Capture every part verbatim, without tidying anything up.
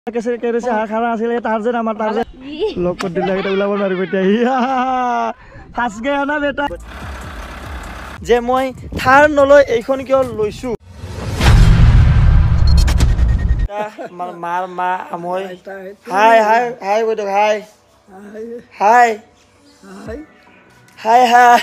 कैसे कैसे हार खाना आसिले तार जे আমাৰ तार जे লক কৰি দিলে এটা ওলাব নোৱাৰিব এতিয়া ফাস গয়া না বেটা যে মই থাৰ নলৈ এইখন কিয় লৈছো মাৰ মাৰ মা মই হাই হাই হাই বৈদ hi hi hi hi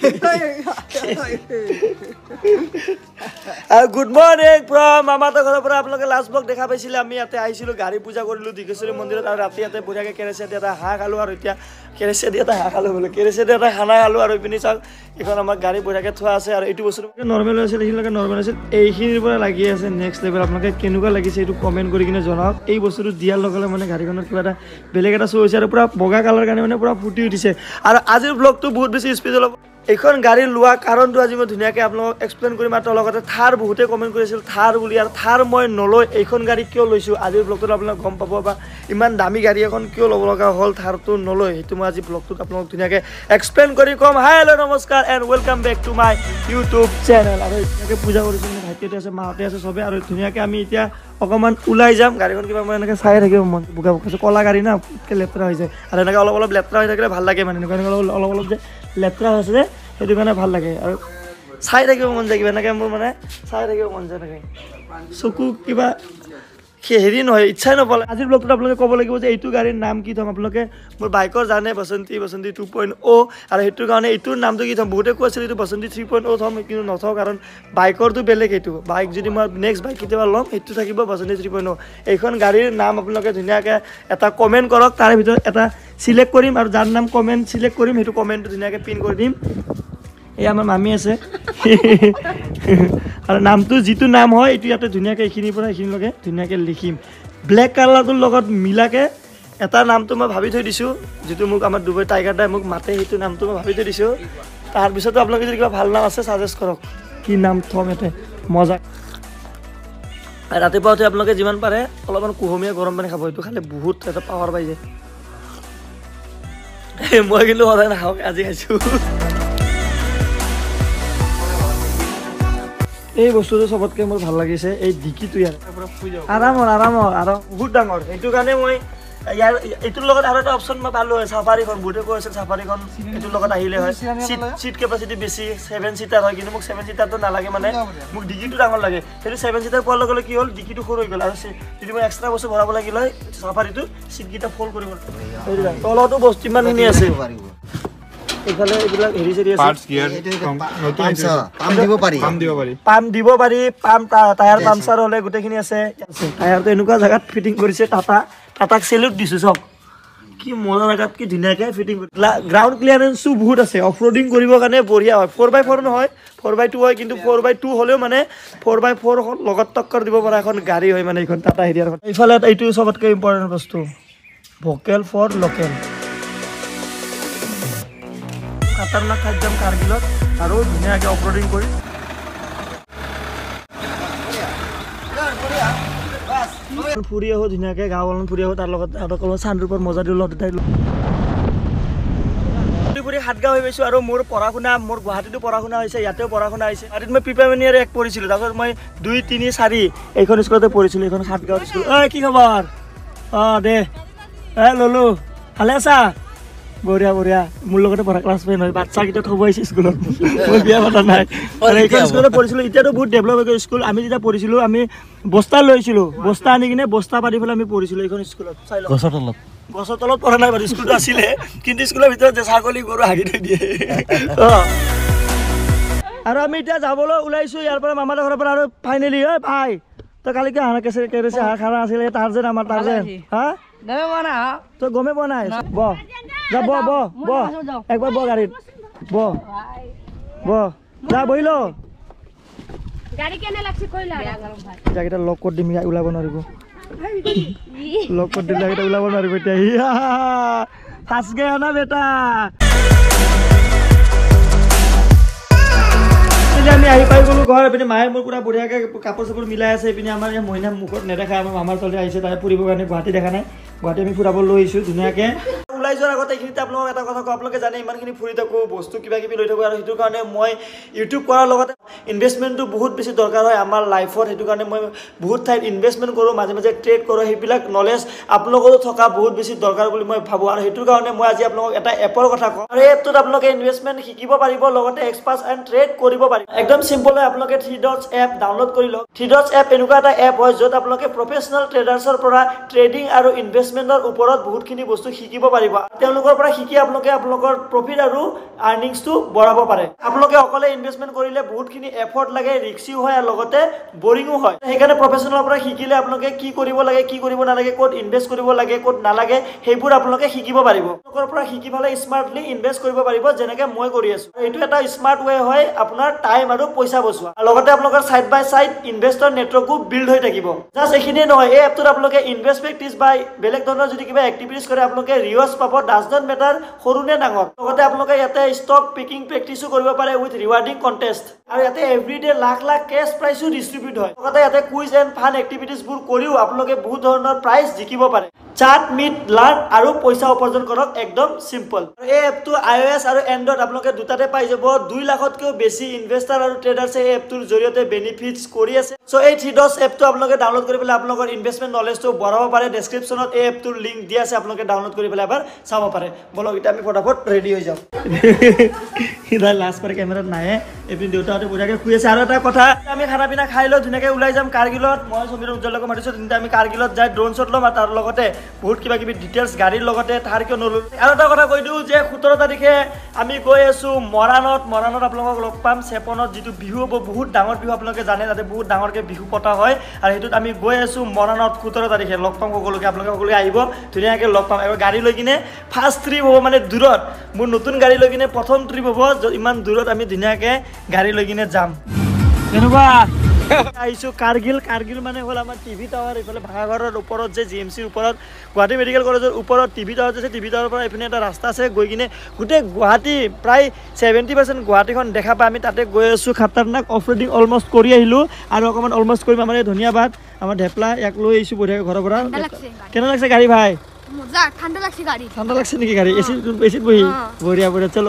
good morning from মামাতো ঘৰৰ পৰা আপোনালোকে লাষ্ট ব্লগ দেখা পাইছিলে আমি ইয়াতে আহিছিলো গাড়ী পূজা কৰিলো দিকেশ্বৰী মন্দিৰত আৰু ৰাতি ইয়াতে বঢ়িয়াকে কেৰেচা দি এটা হাঁহ খালো আৰু এতিয়া কেৰেচা দি এটা হাঁহ খালো বোলে কেৰেচা দি এটা খানা খালো আৰু ইপিনে চাওক এখন আমাৰ গাড়ী বঢ়িয়াকে থোৱা আছে আৰু এইটো বস্তু নৰ্মেল আছিল এইখিনিলৈকে নৰ্মেল আছিল এইখিনিৰ পৰা লাগি আছে নেক্সট লেভেল আপোনালোকে কেনেকুৱা লাগিছে এইটো কমেণ্ট কৰি কিনে জনাওক এই বস্তুটো দিয়াৰ লগে লগে মানে গাড়ীখনত কিবা এটা বেলেগ এটা শ্ব' হৈছে আৰু পুৰা বগা কালাৰ কাৰণে মানে পুৰা ফুটি উঠিছে আৰু আজিৰ ব্লগটো বহুত বেছি স্পেচিয়েল হ'ব এইখন গাড়ী লোৱা কাৰণটো আজি মই ধুনীয়াকৈ আপোনালোকক এক্সপ্লেইন কৰিম আৰু লগতে থাৰ বহুতে কমেণ্ট কৰিছিল থাৰ বুলি আৰু থাৰ মই নলৈ এইখন গাড়ী কিয় লৈছোঁ আজিৰ ব্লগটোত আপোনালোকে গম পাব বা ইমান দামী গাড়ী এখন কিয় ল'ব লগা হ'ল থাৰটো নলৈ সেইটো মই আজি ব্লগটোত আপোনালোকক ধুনীয়াকৈ এক্সপ্লেইন কৰি ক'ম হাই হেল্ল' নমস্কাৰ and welcome back to my YouTube channel আৰু ধুনীয়াকৈ পূজা কৰিছোঁ মানে ভাইটিহঁতে আছে মাহঁতে আছে চবে আৰু ধুনীয়াকৈ আমি এতিয়া অকণমান ওলাই যাম গাড়ীখন কিবা মই এনেকৈ চাই থাকিব মন বোকা বোকা ক'লা গাড়ী না লেতেৰা হৈ যায় আৰু এনেকৈ অলপ অলপ লেতেৰা হৈ থাকিলে ভাল লাগে মানে এনেকুৱা এনেকুৱা অলপ অলপ যে লেতেৰা হৈছে যে সেইটো কাৰণে ভাল লাগে আৰু চাই থাকিব মন যায় কিবা এনেকৈ মোৰ মানে চাই থাকিব মন যায় থাকে চকু কিবা হেৰি নহয় ইচ্ছাই নপালে আজিৰ ব্লগটোত আপোনালোকে ক'ব লাগিব যে এইটো গাড়ীৰ নাম কি থ'ম আপোনালোকে মোৰ বাইকৰ জানে বসন্তী বসন্তী টু পইণ্ট অ' আৰু সেইটোৰ কাৰণে এইটোৰ নামটো কি থ'ম বহুতে কৈছিল এইটো বসন্তী থ্ৰী পইণ্ট অ' থ'ম কিন্তু নথওঁ কাৰণ বাইকৰটো বেলেগ এইটো বাইক যদি মই নেক্সট বাইক কেতিয়াবা ল'ম সেইটো থাকিব বসন্তী থ্ৰী পইণ্ট অ' এইখন গাড়ীৰ নাম আপোনালোকে ধুনীয়াকৈ এটা কমেণ্ট কৰক তাৰে ভিতৰত এটা চিলেক্ট কৰিম আৰু যাৰ নাম কমেণ্ট চিলেক্ট কৰিম সেইটো কমেণ্টটো ধুনীয়াকৈ পিন কৰি দিম এই আমাৰ মামী আছে আৰু নামটো যিটো নাম হয় এইটো ইয়াতে ধুনীয়াকৈ এইখিনিৰ পৰা এইখিনিলৈকে ধুনীয়াকৈ লিখিম ব্লেক কালাৰটোৰ লগত মিলাকৈ এটা নামটো মই ভাবি থৈ দিছোঁ যিটো মোক আমাৰ ডুবাই টাইগাৰ দাই মোক মাতে সেইটো নামটো মই ভাবি থৈ দিছোঁ তাৰপিছতো আপোনালোকে যদি কিবা ভাল নাম আছে ছাজেষ্ট কৰক কি নাম থ'ম ইয়াতে মজা ৰাতিপুৱা উঠি আপোনালোকে যিমান পাৰে অলপমান কুহুমীয়া গৰম পানী খাব এইটো খালে বহুত এটা পাৱাৰ পাই যায় মই কিন্তু সদায় নাখাওঁ আজি খাইছোঁ এই বস্তুটো চবতকৈ মোৰ ভাল লাগিছে এই ডিকিটো ইয়াৰ আৰামৰ আৰামৰ আৰু বহুত ডাঙৰ সেইটো কাৰণে মই ইয়াৰ এইটোৰ লগত আৰু এটা অপশ্যন মই পালোঁ হয় চাফাৰীখন বহুতে কৈ আছিল চাফাৰীখন এইটোৰ লগত আহিলে হয় চিট চিট কেপাচিটি বেছি ছেভেন চিটাৰ হয় কিন্তু মোক ছেভেন চিটাৰটো নালাগে মানে মোক ডিকিটো ডাঙৰ লাগে সেইটো ছেভেন চিটাৰ পোৱাৰ লগে লগে কি হ'ল ডিকিটো সৰু হৈ গ'ল আৰু যদি মই এক্সট্ৰা বস্তু ভৰাব লাগিল হয় চাফাৰীটো চিটকেইটা ফ'ল্ড কৰিব তলতো বস্তু ইমানখিনি আছে এইফালে এইবিলাক হেৰি চেৰি আছে পাম্প দিব পাৰি পাম্প টায়াৰ পামচাৰ হ'লে গোটেইখিনি আছে টায়াৰটো এনেকুৱা জেগাত ফিটিং কৰিছে টাটা টাটাক চেলুট দিছোঁ চব কি মজা জেগাত কি ধুনীয়াকৈ ফিটিং কৰি গ্ৰাউণ্ড ক্লিয়াৰেঞ্চো বহুত আছে অফ ৰ'ডিং কৰিবৰ কাৰণে বঢ়িয়া হয় ফ'ৰ বাই ফ'ৰ নহয় ফ'ৰ বাই টু হয় কিন্তু ফ'ৰ বাই টু হ'লেও মানে ফ'ৰ বাই ফ'ৰ লগত টক্কৰ দিব পৰা এখন গাড়ী হয় মানে এইখন টাটা হেৰিয়াৰখন এইফালে এইটো চবতকৈ ইম্পৰ্টেণ্ট বস্তু ভোকেল ফৰ লোকেল খাতাৰনাক ঠাইত যাম কাৰ্গিলত আৰু ধুনীয়াকৈ অফ ৰ'ডিং কৰি ফুৰি আহোঁ ধুনীয়াকৈ গাঁও অলপ ফুৰি আহোঁ তাৰ লগত অলপ চানৰূপৰ মজা দিওঁ লগত দুটাই ফুৰি সাতগাঁও হৈ গৈছোঁ আৰু মোৰ পঢ়া শুনা মোৰ গুৱাহাটীতো পঢ়া শুনা হৈছে ইয়াতেও পঢ়া শুনা হৈছে গুৱাহাটীত মই প্ৰিপাৰমেনিয়াৰ এক পঢ়িছিলোঁ তাৰপিছত মই দুই তিনি চাৰি এইখন স্কুলতে পঢ়িছিলোঁ এইখন সাতগাঁও স্কুল ঐ কি খবৰ অঁ দে এই ললো ভালে আছা বঢ়িয়া বঢ়িয়া মোৰ লগতে পঢ়া ক্লাছ ফ্ৰেণ্ড হয় বাচ্চাকেইটা থ'ব আহিছে স্কুলত মই বিয়া পতা নাই আৰু এইখন স্কুলতে পঢ়িছিলোঁ এতিয়াতো বহুত ডেভেলপ হৈ গ'ল স্কুল আমি যেতিয়া পঢ়িছিলোঁ আমি বস্তা লৈছিলোঁ বস্তা আনি কিনে বস্তা পাতি পেলাই আমি পঢ়িছিলোঁ এইখন স্কুলত চাই লওক গছৰ তলত গছৰ তলত পঢ়া নাই বাৰু স্কুলটো আছিলে কিন্তু স্কুলৰ ভিতৰত যে ছাগলী গৰু হাগি থৈ দিয়ে অঁ আৰু আমি এতিয়া যাবলৈ ওলাইছোঁ ইয়াৰ পৰা মামাৰ ঘৰৰ পৰা আৰু ফাইনেলি ঐ ভাই তই কালিকে হাঁহ কেছে কেৰেচে হাঁহ খানা আছিলে তাৰ যেন আমাৰ তাৰ যেন হা তই গমে পোৱা নাই বহ যা বহ বহ বহ একবাৰ বহ গাড়ীত বহ বহ যা বহিল জাকেইটা লক কৰি দিম ওলাব নোৱাৰিব লক কৰি দিলে জাকেইটা ওলাব নোৱাৰিব এতিয়া ফাঁচ গয়া না বেটা আমি আহি পাই গ'লো ঘৰ এইপিনে মায়ে মোৰ পুৰা বঢ়িয়াকৈ কাপোৰ চাপোৰ মিলাই আছে এইপিনে আমাৰ এই মইনা মুখত নেদেখায় আমাৰ মামাৰ তলে আহিছে তাই ফুৰিবৰ কাৰণে গুৱাহাটী দেখা নাই গুৱাহাটী আমি ফুৰাব লৈ আহিছোঁ ধুনীয়াকৈ ওলাই যোৱাৰ আগতে এইখিনিতে আপোনালোকক এটা কথা কওঁ আপোনালোকে জানে ইমানখিনি ফুৰি থাকোঁ বস্তু কিবা কিবি লৈ থাকোঁ আৰু সেইটো কাৰণে মই ইউটিউব কৰাৰ লগতে ইনভেষ্টমেণ্টটো বহুত বেছি দৰকাৰ হয় আমাৰ লাইফত সেইটো কাৰণে মই বহুত ঠাইত ইনভেষ্টমেণ্ট কৰোঁ মাজে মাজে ট্ৰেড কৰোঁ সেইবিলাক নলেজ আপোনালোকৰো থকা বহুত বেছি দৰকাৰ বুলি মই ভাবোঁ আৰু সেইটোৰ কাৰণে মই আজি আপোনালোকক এটা এপৰ কথা কওঁ আৰু এই এপটোত আপোনালোকে ইনভেষ্টমেণ্ট শিকিব পাৰিব লগতে এক্সপাৰ্ট এণ্ড ট্ৰেড কৰিব পাৰিব একদম চিম্পল হয় আপোনালোকে থ্ৰী ডটছ এপ ডাউনলোড কৰি লওক থ্ৰী ডটছ এপ এনেকুৱা এটা এপ হয় য'ত আপোনালোকে প্ৰফেচনেল ট্ৰেডাৰ্ছৰ পৰা ট্ৰেডিং আৰু ইনভেষ্টমেণ্টৰ ওপৰত বহুতখিনি বস্তু শিকিব পাৰিব তেওঁলোকৰ পৰা শিকি আপোনালোকে আপোনালোকৰ প্ৰফিট আৰু আৰ্নিংছটো বঢ়াব পাৰে আপোনালোকে অকলে ইনভেষ্টমেণ্ট কৰিলে বহুতখিনি এফৰ্ট লাগে ৰিস্কিও হয় আৰু লগতে বৰিঙো হয় সেইকাৰণে প্ৰফেচনেলৰ পৰা শিকিলে আপোনালোকে কি কৰিব লাগে কি কৰিব নালাগে ক'ত ইনভেষ্ট কৰিব লাগে ক'ত নালাগে সেইবোৰ আপোনালোকে শিকিব পাৰিব আপোনালোকৰ পৰা শিকি পেলাই স্মাৰ্টলি ইনভেষ্ট কৰিব পাৰিব যেনেকৈ মই কৰি আছোঁ এইটো এটা স্মাৰ্ট ৱে হয় আপোনাৰ টাইম আৰু পইচা বচোৱা আৰু লগতে আপোনালোকৰ ছাইড বাই ছাইড ইনভেষ্টৰ নেটৱৰ্কো বিল্ড হৈ থাকিব জাষ্ট এইখিনিয়ে নহয় এই এপটোত আপোনালোকে ইনভেষ্ট প্ৰেক্টিছ বা বেলেগ ধৰণৰ যদি কিবা এক্টিভিটিজ কৰে আপোনালোকে ৰিৱাৰ্ডছ পাব ডাজ নট মেটাৰ সৰু নে ডাঙৰ লগতে আপোনালোকে ইয়াতে ষ্টক পিকিং প্ৰেক্টিছো কৰিব পাৰে উইথ ৰিৱাৰ্ডিং কণ্টেষ্ট আৰু ইয়াতে এভৰিডে লাখ লাখ কেছ প্ৰাইজো ডিষ্ট্ৰিবিউট হয় লগতে ইয়াতে কুইজ এণ্ড ফান এক্টিভিটিজবোৰ কৰিও আপোনালোকে বহুত ধৰণৰ প্ৰাইজ জিকিব পাৰে চাট মিট লাৰ্ণ আৰু পইচা উপাৰ্জন কৰক একদম চিম্পল এই এপটো আই অ' এছ আৰু এণ্ড্ৰইড আপোনালোকে দুটাতে পাই যাব দুই লাখতকৈও বেছি ইনভেষ্টাৰ আৰু ট্ৰেডাৰ্ছে এই এপটোৰ জৰিয়তে বেনিফিটছ কৰি আছে চ' এই থ্ৰী ডটছ এপটো আপোনালোকে ডাউনলোড কৰি পেলাই আপোনালোকৰ ইনভেষ্টমেণ্ট নলেজটো বঢ়াব পাৰে ডেছক্ৰিপশ্যনত এই এপটোৰ লিংক দিয়া আছে আপোনালোকে ডাউনলোড কৰি পেলাই এবাৰ চাব পাৰে বলক এতিয়া আমি ফটাফট ৰেডি হৈ যাওঁ সিধাই লাষ্ট পাৰে কেমেৰাত নাহে এপিন দেউতাহঁতে বঢ়িয়াকৈ শুই আছে আৰু এটা কথা আমি খানা পিনা খাই লৈ ধুনীয়াকৈ ওলাই যাম কাৰ্গিলত মই সমীৰ উজ্জ্বলকে মাতিছোঁ তেন্তে আমি কাৰ্গিলত যাই ড্ৰোন শ্বট ল'ম আৰু তাৰ লগতে বহুত কিবা কিবি ডিটেইলছ গাড়ীৰ লগতে তাৰ কিয় নল'লোঁ আৰু এটা কথা কৈ দিওঁ যে সোতৰ তাৰিখে আমি গৈ আছোঁ মৰাণত মৰাণত আপোনালোকক লগ পাম চেপনত যিটো বিহু হ'ব বহুত ডাঙৰ বিহু আপোনালোকে জানে তাতে বহুত ডাঙৰকৈ বিহু পতা হয় আৰু সেইটোত আমি গৈ আছোঁ মৰাণত সোতৰ তাৰিখে লগ পাম সকলোকে আপোনালোকে সকলোকে আহিব ধুনীয়াকৈ লগ পাম এবাৰ গাড়ী লৈ কিনে ফাৰ্ষ্ট ট্ৰিপ হ'ব মানে দূৰত মোৰ নতুন গাড়ী লৈ কিনে প্ৰথম ট্ৰিপ হ'ব ইমান দূৰত আমি ধুনীয়াকৈ গাড়ী লৈ কিনে যাম তেনেকুৱা আহিছোঁ কাৰ্গিল কাৰ্গিল মানে হ'ল আমাৰ টিভি টাৱাৰ এইফালে ভাঙাঘৰৰ ওপৰত যে জি এম চিৰ ওপৰত গুৱাহাটী মেডিকেল কলেজৰ ওপৰত টিভি টাৱাৰ আছে টিভি টাৱাৰৰ পৰা এইপিনে এটা ৰাস্তা আছে গৈ কিনে গোটেই গুৱাহাটী প্ৰায় ছেভেণ্টি পাৰ্চেণ্ট গুৱাহাটীখন দেখা পাই আমি তাতে গৈ আছোঁ খাতাৰনাক অফ ৰোডিং অলমষ্ট কৰি আহিলোঁ আৰু অকণমান অলমষ্ট কৰিম আমাৰ এই ধন্যবাদ আমাৰ ঢেপলা ইয়াক লৈ আহিছোঁ বঢ়িয়াকৈ ঘৰৰ পৰা কেনে লাগছে গাড়ী ভাই ঠাণ্ডা লাগছে গাড়ী ঠাণ্ডা লাগছে নেকি গাড়ী এচি এচিত বহি বঢ়িয়া বঢ়িয়া চলো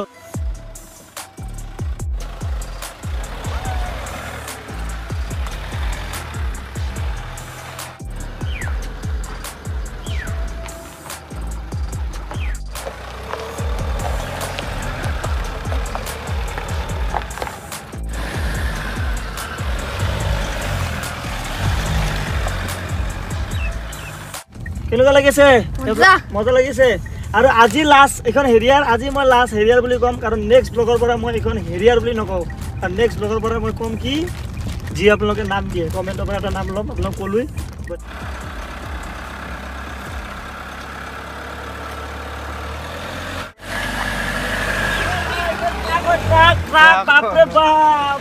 কেনেকুৱা লাগিছে মজা লাগিছে আৰু আজি লাষ্ট এইখন হেৰিয়াৰ আজি মই লাষ্ট হেৰিয়াৰ বুলি ক'ম কাৰণ নেক্সট ব্লগৰ পৰা মই এইখন হেৰিয়াৰ বুলি নকওঁ আৰু নেক্সট ব্লগৰ পৰা মই ক'ম কি যি আপোনালোকে নাম দিয়ে কমেণ্টৰ পৰা এটা নাম ল'ম আপোনাক ক'লোৱেই বাপৰে বাপ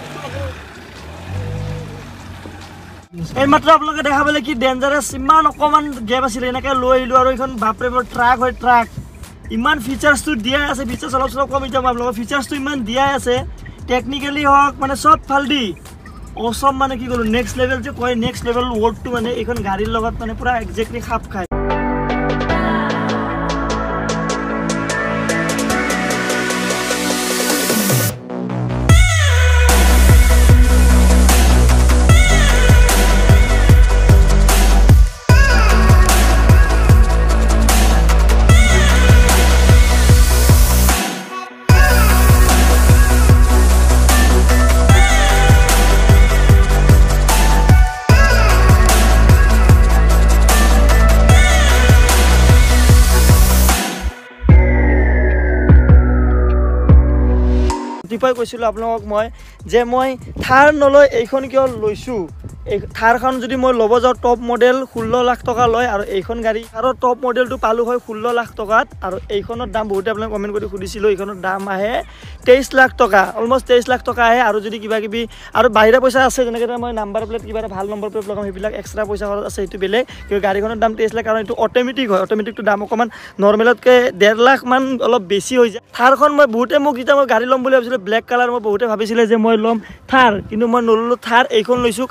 এইমাত্ৰ আপোনালোকে দেখা পালে কি ডেঞ্জাৰাছ ইমান অকণমান গেপ আছিলে এনেকৈ লৈ আহিলোঁ আৰু এইখন বাপৰে বাপ ট্ৰাক হয় ট্ৰাক ইমান ফিচাৰ্ছটো দিয়াই আছে ফিচাৰ্ছ অলপ চলপ কমি যাম আপোনালোকৰ ফিচাৰ্ছটো ইমান দিয়াই আছে টেকনিকেলি হওক মানে চব ফালদি অচম মানে কি ক'লোঁ নেক্সট লেভেল যে কয় নেক্সট লেভেল ৱৰ্ডটো মানে এইখন গাড়ীৰ লগত মানে পূৰা একজেক্টলি খাপ খায় ৰাতিপুৱাই কৈছিলোঁ আপোনালোকক মই যে মই থাৰ নলৈ এইখন কিয় লৈছোঁ এই থাৰখন যদি মই ল'ব যাওঁ টপ মডেল ষোল্ল লাখ টকা লয় আৰু এইখন গাড়ী আৰু টপ মডেলটো পালোঁ হয় ষোল্ল লাখ টকাত আৰু এইখনৰ দাম বহুতে আপোনাক কমেণ্ট কৰি সুধিছিলোঁ এইখনৰ দাম আহে তেইছ লাখ টকা অলমষ্ট তেইছ লাখ টকা আহে আৰু যদি কিবা কিবি আৰু বাহিৰা পইচা আছে যেনেকৈ মই নাম্বাৰ প্লেট কিবা এটা ভাল নম্বৰ প্লেট লগাম সেইবিলাক এক্সট্ৰা পইচা খৰচ আছে সেইটো বেলেগ কিন্তু গাড়ীখনৰ দাম তেইছ লাখ কাৰণ এইটো অট'মেটিক হয় অট'মেটিকটো দাম অকণমান নৰ্মেলতকৈ ডেৰ লাখমান অলপ বেছি হৈ যায় থাৰখন মই বহুতে মোক যেতিয়া মই গাড়ী ল'ম বুলি ভাবিছিলোঁ ব্লেক কালাৰ মই বহুতে ভাবিছিলে যে মই ল'ম থাৰ কিন্তু মই নল'লোঁ থাৰ এইখন লৈছোঁ কাৰণ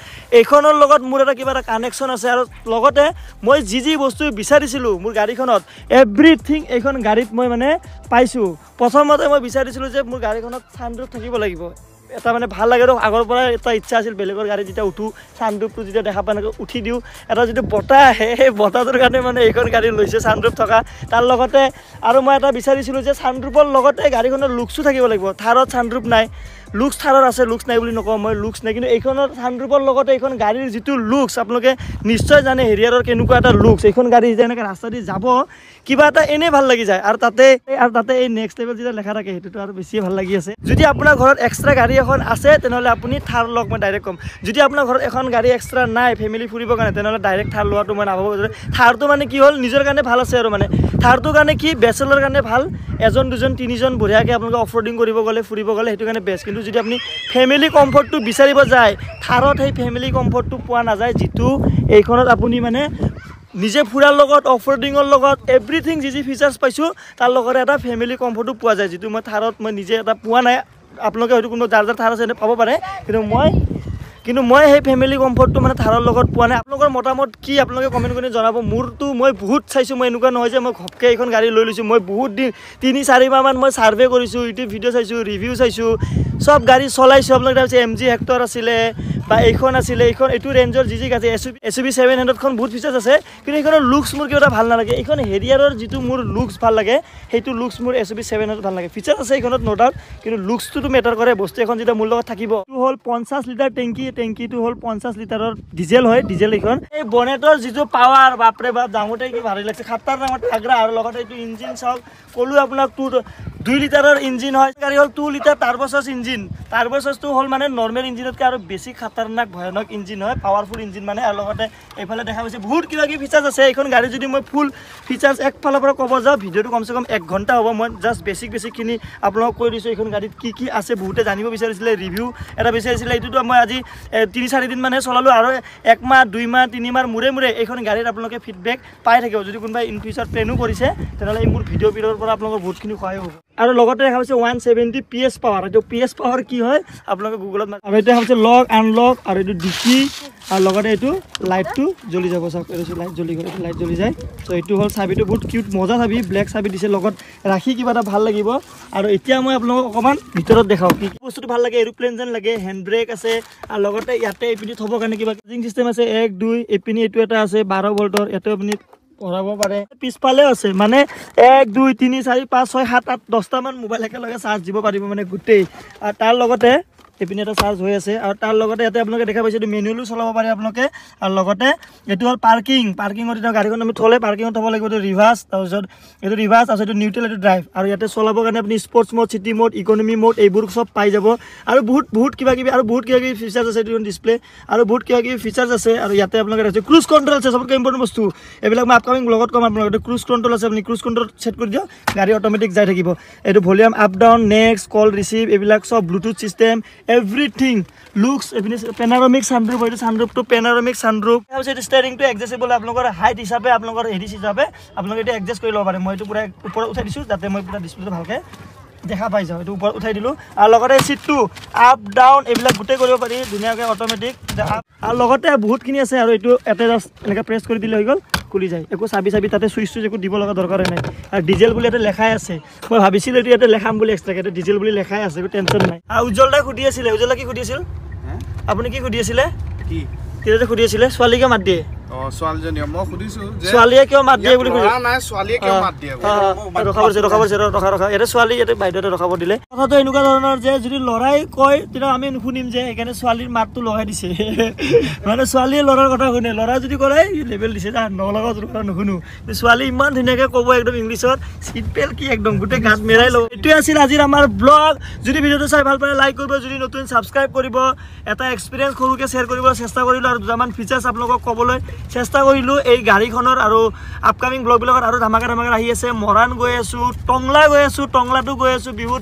এইখনৰ লগত মোৰ এটা কিবা এটা কানেকশ্যন আছে আৰু লগতে মই যি যি বস্তু বিচাৰিছিলোঁ মোৰ গাড়ীখনত এভৰিথিং এইখন গাড়ীত মই মানে পাইছোঁ প্ৰথমতে মই বিচাৰিছিলোঁ যে মোৰ গাড়ীখনত ছানৰুফ থাকিব লাগিব এটা মানে ভাল লাগে আৰু আগৰ পৰা এটা ইচ্ছা আছিল বেলেগৰ গাড়ী যেতিয়া উঠোঁ ছানৰুফটো যেতিয়া দেখা পাই উঠি দিওঁ এটা যিটো বতাহ আহে সেই বতাহটোৰ কাৰণে মানে এইখন গাড়ী লৈছে ছানৰুফ থকা তাৰ লগতে আৰু মই এটা বিচাৰিছিলোঁ যে ছানৰুফৰ লগতে গাড়ীখনৰ লুকছো থাকিব লাগিব থাৰত ছানৰুফ নাই লুকছ থাৰৰ আছে লুকছ নাই বুলি নকওঁ মই লুকছ নাই কিন্তু এইখনৰ ছানৰুফৰ লগতে এইখন গাড়ীৰ যিটো লুকছ আপোনালোকে নিশ্চয় জানে হেৰিয়াৰৰ কেনেকুৱা এটা লুকছ এইখন গাড়ী যেতিয়া এনেকৈ ৰাস্তা দি যাব কিবা এটা এনেই ভাল লাগি যায় আৰু তাতে আৰু তাতে এই নেক্সট লেভেল যেতিয়া লেখা থাকে সেইটোতো আৰু বেছিয়ে ভাল লাগি আছে যদি আপোনাৰ ঘৰত এক্সট্ৰা গাড়ী এখন আছে তেনেহ'লে আপুনি থাৰ লওক মই ডাইৰেক্ট ক'ম যদি আপোনাৰ ঘৰত এখন গাড়ী এক্সট্ৰা নাই ফেমিলি ফুৰিবৰ কাৰণে তেনেহ'লে ডাইৰেক্ট থাৰ লোৱাটো মই নাভাবোঁ থাৰটো মানে কি হ'ল নিজৰ কাৰণে ভাল আছে আৰু মানে থাৰটোৰ কাৰণে কি বেচেলৰ কাৰণে ভাল এজন দুজন তিনিজন বঢ়িয়াকৈ আপোনালোকে অফ ৰ'ডিং কৰিব গ'লে ফুৰিব গ'লে সেইটো কাৰণে বেষ্ট কিন্তু যদি আপুনি ফেমিলি কমফৰ্টটো বিচাৰিব যায় থাৰত সেই ফেমিলি কমফৰ্টটো পোৱা নাযায় যিটো এইখনত আপুনি মানে নিজে ফুৰাৰ লগত অফ ৰ'ডিঙৰ লগত এভৰিথিং যি যি ফিচাৰ্ছ পাইছোঁ তাৰ লগতে এটা ফেমিলি কমফৰ্টটো পোৱা যায় যিটো মই থাৰত মই নিজে এটা পোৱা নাই আপোনালোকে হয়তো কোনো যাৰ যাৰ থাৰ আছে পাব পাৰে কিন্তু মই কিন্তু মই সেই ফেমিলি কমফৰ্টটো মানে থাৰৰ লগত পোৱা নাই আপোনালোকৰ মতামত কি আপোনালোকে কমেণ্ট কৰি জনাব মোৰতো মই বহুত চাইছোঁ মই এনেকুৱা নহয় যে মই ঘপকৈ এইখন গাড়ী লৈ লৈছোঁ মই বহুত দিন তিনি চাৰি মাহমান মই ছাৰ্ভে কৰিছোঁ ইউটিউব ভিডিঅ' চাইছোঁ ৰিভিউ চাইছোঁ সব গাড়ী চলাইছোঁ আপোনালোকে তাৰপিছত এম জি হেক্টৰ আছিলে বা এইখন আছিলে এইখন এইটো ৰেঞ্জৰ যি যি আছে X U X U V seven হাণ্ড্ৰেডখন বহুত ফিচাৰ্ছ আছে কিন্তু এইখনৰ লুকছ মোৰ কিবা এটা ভাল নালাগে এইখন হেৰিয়াৰৰ যিটো মোৰ লুকছ ভাল লাগে সেইটো লুকছ মোৰ X U V seven hundred ভাল লাগে ফিচাৰ্ছ আছে এইখনত ন' ডাউট কিন্তু লুকছটোতো মেটাৰ কৰে বস্তু এখন যেতিয়া মোৰ লগত থাকিব এইটো হ'ল পঞ্চাছ লিটাৰ টেংকি টেংকিটো হ'ল পঞ্চাছ লিটাৰৰ ডিজেল হয় ডিজেল এইখন এই বনেটৰ যিটো পাৱাৰ বাপৰে বাপ ডাঙৰতে কি ভাৰী লাগিছে সাতটাৰ ডাঙৰ আগ্ৰা আৰু লগতে এইটো ইঞ্জিন চাওক ক'লোঁ আপোনাক টু দুই লিটাৰৰ ইঞ্জিন হয় গাড়ী হ'ল টু লিটাৰ টাৰ্ব'চাৰ্জ ইঞ্জিন টাৰ্ব'চাৰ্জটো হ'ল মানে নৰ্মেল ইঞ্জিনতকৈ আৰু বেছি খাতাৰনাক ভয়ানক ইঞ্জিন হয় পাৱাৰফুল ইঞ্জিন মানে আৰু লগতে এইফালে দেখা পাইছে বহুত কিবা কিবি ফিচাৰ্ছ আছে এইখন গাড়ী যদি মই ফুল ফিচাৰ্ছ একফালৰ পৰা ক'ব যাওঁ ভিডিঅ'টো কমচে কম এক ঘণ্টা হ'ব মই জাষ্ট বেছিক বেছিকখিনি আপোনালোকক কৈ দিছোঁ এইখন গাড়ীত কি কি আছে বহুতে জানিব বিচাৰিছিলে ৰিভিউ এটা বিচাৰিছিলে এইটোতো মই আজি তিনি চাৰিদিন মানহে চলালোঁ আৰু এক মাহ দুই মাহ তিনি মাহ মূৰে মূৰে এইখন গাড়ীত আপোনালোকে ফিডবেক পাই থাকিব যদি কোনোবাই ইন ফিউচাৰ প্লেনো কৰিছে তেনেহ'লে এই মোৰ ভিডিঅ' ভিডিঅ'ৰ পৰা আপোনালোকৰ বহুতখিনি সহায় হ'ব আৰু লগতে দেখা পাইছে one seventy P S power এইটো পি এছ পাৱাৰ কি হয় আপোনালোকে গুগলত আৰু এইটো দেখা পাইছে লক আনলক আৰু এইটো ডিকি আৰু লগতে এইটো লাইটটো জ্বলি যাব চাওক এইটো লাইট জ্বলি গ'ল এইটো লাইট জ্বলি যায় ত' এইটো হ'ল চাবিটো বহুত কিউট মজা চাবি ব্লেক চাবি দিছে লগত ৰাখি কিবা এটা ভাল লাগিব আৰু এতিয়া মই আপোনালোকক অকণমান ভিতৰত দেখাওঁ কি কি বস্তুটো ভাল লাগে এৰোপ্লেন যেন লাগে হেণ্ড ব্ৰেক আছে আৰু লগতে ইয়াতে এইপিনি থ'বৰ কাৰণে কিবা চাৰ্জিং চিষ্টেম আছে এক দুই এইপিনি এইটো এটা আছে বাৰ ভল্টৰ ইয়াতে আপুনি পঢ়াব পাৰে পিছফালেও আছে মানে এক দুই তিনি চাৰি পাঁচ ছয় সাত আঠ দহটামান মোবাইল একেলগে চাৰ্জ দিব পাৰিব মানে গোটেই আৰু তাৰ লগতে এইপিনে এটা চাৰ্জ হৈ আছে আৰু তাৰ লগতে ইয়াতে আপোনালোকে দেখা পাইছে এইটো মেনুৱেলো চলাব পাৰে আপোনালোকে আৰু লগতে এইটো হ'ল পাৰ্কিং পাৰ্কিঙত এতিয়া গাড়ীখন আমি থ'লে পাৰ্কিঙত থ'ব লাগিব এইটো ৰিভাৰ্ছ তাৰপিছত এইটো ৰিভাৰ্ছ তাৰপিছত এইটো নিউট্ৰেল এইটো ড্ৰাইভ আৰু ইয়াতে চলাবৰ কাৰণে আপুনি sports mode city mode economy mode এইবোৰ চব পাই যাব আৰু বহুত বহুত কিবা কিবি আৰু বহুত কিবা কিবি ফিচাৰ্ছ আছে এইটো ডিছপ্লে আৰু বহুত কিবা কিবি ফিচাৰ্ছ আছে আৰু ইয়াতে আপোনালোকে আছে ক্ৰুজ কণ্ট্ৰল আছে চবতকৈ ইম্পৰ্টেণ্ট বস্তু এইবিলাক মই আপকামিং ব্লগত ক'ম আপোনালোকে ক্ৰুজ কণ্ট্ৰল আছে আপুনি ক্ৰুজ কণ্ট্ৰল ছেট কৰি দিয়ক গাড়ী অট'মেটিক যাই থাকিব এইটো volume up down next call receive এইবিলাক চব ব্লুটুথ ছিষ্টেম এভৰিথিং লুকছ এইপিনে পেনাৰমিক ছানৰুফ এইটো ছানৰুফটো পেনাৰমিক ছানৰুফ তাৰপিছত এইটো ষ্টেৰিংটো এডজাষ্টেবল আপোনালোকৰ হাইট হিচাপে আপোনালোকৰ হেৰি হিচাপে আপোনালোকে এইটো এডজাষ্ট কৰি ল'ব পাৰে মই এইটো পূৰা ওপৰত উঠাই দিছোঁ যাতে মই পূৰা ডিছপ্লেটো ভালকৈ দেখা পাই যাওঁ এইটো ওপৰত উঠাই দিলোঁ আৰু লগতে চিটটো আপ ডাউন এইবিলাক গোটেই কৰিব পাৰি ধুনীয়াকৈ অট'মেটিক আৰু লগতে বহুতখিনি আছে আৰু এইটো এটা জাষ্ট এনেকৈ প্ৰেছ কৰি দিলে হৈ গ'ল খুলি যায় একো চাবি চাবি তাতে চুইচ চুইচ একো দিব লগা দৰকাৰে নাই আৰু ডিজেল বুলি ইয়াতে লেখাই আছে মই ভাবিছিলোঁ এইটো ইয়াতে লেখাম বুলি এক্সট্ৰাকৈ এইটো ডিজেল বুলি লেখাই আছে একো টেনশ্যন নাই আৰু উজ্জ্বল দাই সুধি আছিলে উজ্জ্বল দা কি সুধি আছিল আপুনি কি সুধি আছিলে কি তেতিয়া সুধি আছিলে ছোৱালীকে মাত দিয়ে অ ছোৱালীজনীয়ে মই সুধিছোঁ যে ছোৱালীয়ে কিয় মাত দিয়ে বুলি সুধিছোঁ নাই ছোৱালীয়ে কিয় মাত দিয়ে ৰখাব দিছে ৰখাব দিছে ৰখা ৰখা ইয়াতে ছোৱালী ইয়াতে বাইদেউতে ৰখাব দিলে কথাটো এনেকুৱা ধৰণৰ যে যদি ল'ৰাই কয় তেতিয়া আমি নুশুনিম যে সেইকাৰণে ছোৱালীৰ মাতটো লগাই দিছে মানে ছোৱালীয়ে ল'ৰাৰ কথা শুনে ল'ৰা যদি কৰে লেবেল দিছে যা নলগাওঁ কথা নুশুনো ছোৱালী ইমান ধুনীয়াকৈ ক'ব একদম ইংলিছত চিম্পল কি একদম গোটেই গাত মেৰাই ল'ব এইটোৱে আছিল আজিৰ আমাৰ ব্লগ যদি ভিডিঅ'টো চাই ভাল পালে লাইক কৰিব যদি নতুন ছাবস্ক্ৰাইব কৰিব এটা এক্সপিৰিয়েঞ্চ সৰুকৈ শ্বেয়াৰ কৰিব চেষ্টা কৰিলোঁ আৰু দুটামান ফিচাৰ্ছ আপোনালোকক ক'বলৈ চেষ্টা কৰিলোঁ এই গাড়ীখনৰ আৰু আপকামিং ব্লগবিলাকত আৰু ধামাকা ধামাকা আহি আছে মৰাণ গৈ আছোঁ টংলা গৈ আছোঁ টংলাটো গৈ আছোঁ বিহুত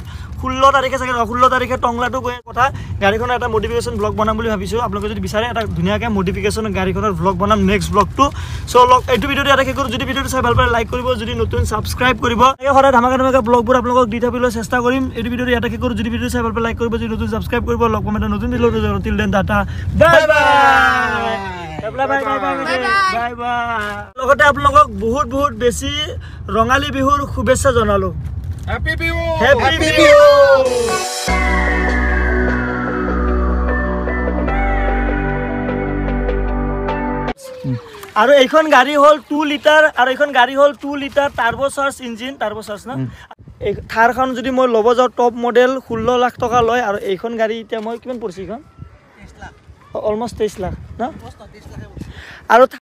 ষোল্ল তাৰিখে চাগে ষোল্ল তাৰিখে টংলাটো গৈ কথা গাড়ীখনৰ এটা মডিফিকেশ্যন ব্লগ বনাম বুলি ভাবিছোঁ আপোনালোকে যদি বিচাৰে এটা ধুনীয়াকৈ মডিফিকেশ্যন গাড়ীখনৰ ব্লগ বনাম নেক্সট ব্লগটো চ' লগ এইটো ভিডিঅ'টো ইয়াতে শেষ কৰোঁ যদি ভিডিঅ'টো চাই ভাল পায় লাইক কৰিব যদি নতুন ছাবস্ক্ৰাইব কৰিব এই সদায় ধামাকা ধামাকা ব্লগবোৰ আপোনালোকক দি থাকিবলৈ চেষ্টা কৰিম এইটো ভিডিঅ'টো ইয়াতে শেষ কৰোঁ যদি ভিডিঅ'টো চাই ভাল পায় লাইক কৰিব যদি নতুন ছাবস্ক্ৰাইব কৰিব লগ পাম এটা নতুন ভিডিঅ'টো till then tata bye bye bye bye bye bye লগতে আপোনালোকক বহুত বহুত বেছি ৰঙালী বিহুৰ শুভেচ্ছা জনালোঁ হ্যাপি বিহু হ্যাপি বিহু আৰু এইখন গাড়ী হ'ল টু লিটাৰ আৰু এইখন গাড়ী হ'ল two litre turbocharge engine turbocharge না এই থাৰখন যদি মই ল'ব যাওঁ টপ মডেল ষোল্ল লাখ টকা লয় আৰু এইখন গাড়ী এতিয়া মই কিমান পৰিছে এইখন অলমষ্ট তেইছ লাখ না আৰু